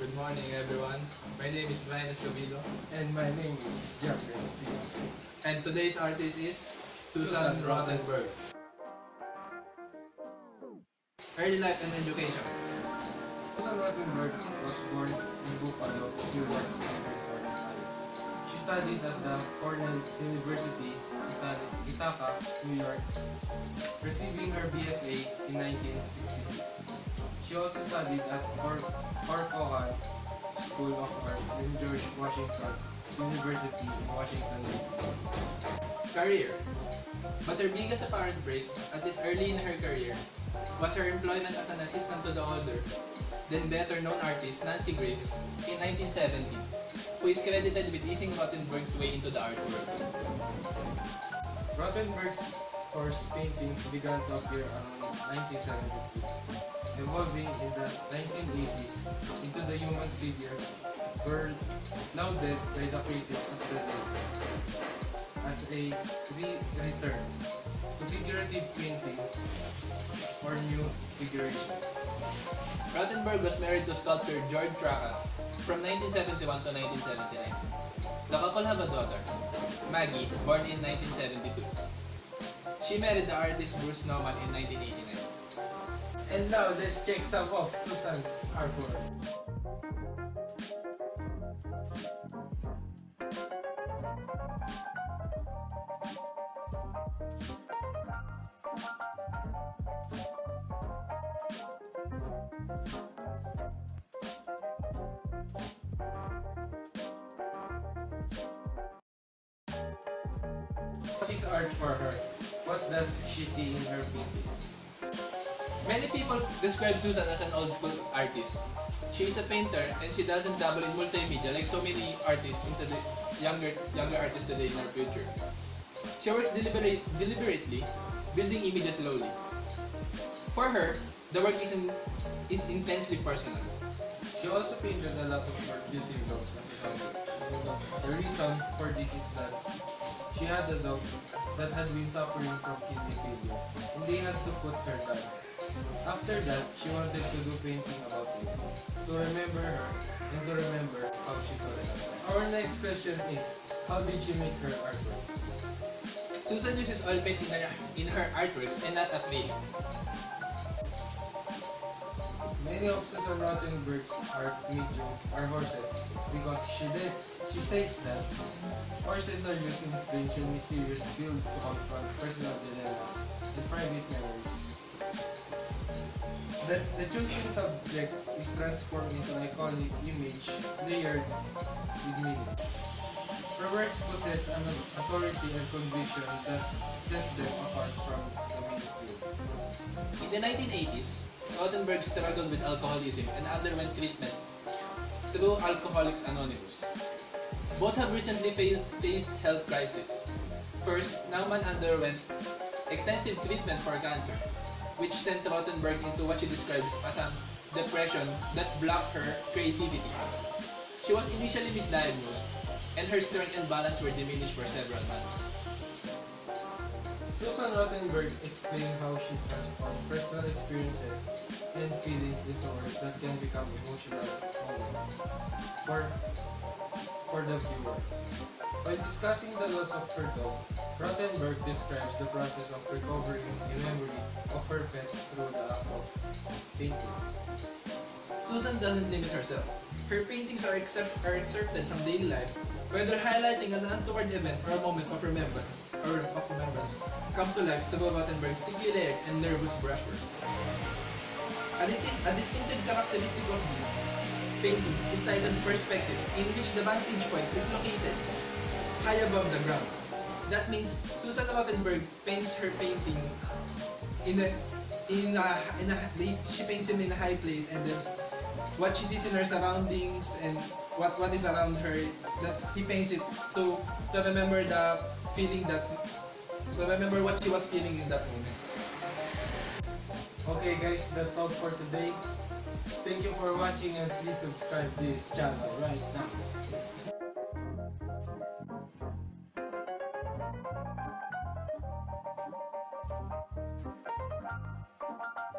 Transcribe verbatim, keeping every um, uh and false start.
Good morning, everyone. My name is Brian Escobillo, And my name is Jeffrey Espino. and today's artist is Susan, Susan Rothenberg. Early life and education. Susan Rothenberg was born in Buffalo, New York in nineteen forty-five. She studied at the Cornell University, Ita- Ithaca, New York, receiving her B F A in nineteen sixty-six. She also studied at Cor- Corcoran School of Art in George Washington University in Washington, D C. Career. But her biggest apparent break, at this early in her career, was her employment as an assistant to the older, then better known artist Nancy Graves in nineteen seventy, who is credited with easing Rothenberg's way into the art world. Rothenberg's first paintings began to appear around nineteen seventy-two, evolving in the nineteen eighties into the human figure were lauded by the critics of the day as a re- return to figurative painting or new figuration. Rothenberg was married to sculptor George Tracas from nineteen seventy-one to nineteen seventy-nine. The couple have a daughter, Maggie, born in nineteen seventy-two. She married the artist Bruce Nauman in nineteen eighty-nine. And now let's check some of Susan's artwork. What is art for her? What does she see in her painting? Many people describe Susan as an old school artist. She is a painter and she doesn't dabble in multimedia like so many artists into the younger younger artists today in our future. She works deliberate, deliberately, building images slowly. For her, the work is, in, is intensely personal. She also painted a lot of work using dogs as a subject. The reason for this is that she had a dog that had been suffering from kidney failure and they had to put her down. After that, she wanted to do painting about it, to remember her and to remember how she felt. Our next question is, how did she make her artworks? Susan uses oil paint in her, in her artworks and not acrylic. Many of Susan Rothenberg's art medium are horses because she does, she says that horses are used in strange and mysterious fields to confront personal dilemmas and private memories. The, the chosen subject is transformed into an iconic image layered with meaning. Her works possess an authority and conviction that set them apart from the mainstream. In the nineteen eighties, Rothenberg struggled with alcoholism and underwent treatment through Alcoholics Anonymous. Both have recently faced, faced health crises. First, Nauman underwent extensive treatment for cancer, which sent Rothenberg into what she describes as a depression that blocked her creativity. She was initially misdiagnosed, and her strength and balance were diminished for several months. Susan Rothenberg explained how she transformed personal experiences and feelings into words that can become emotional for, for the viewer. By discussing the loss of her dog, Rothenberg describes the process of recovering the memory of her pet through the act of painting. Susan doesn't limit herself. Her paintings are, accept, are excerpted from daily life, whether highlighting an untoward event or a moment of remembrance, or of remembrance, come to life through Rothenberg's thickly layered and nervous brushwork. A, a distinctive characteristic of these paintings is titled perspective, in which the vantage point is located high above the ground. That means Susan Rothenberg paints her painting in a in a, in a she paints him in a high place, and then what she sees in her surroundings and what what is around her, that he paints it to to remember the feeling that to remember what she was feeling in that moment. Okay guys, that's all for today. Thank you for watching and please subscribe to this channel right now.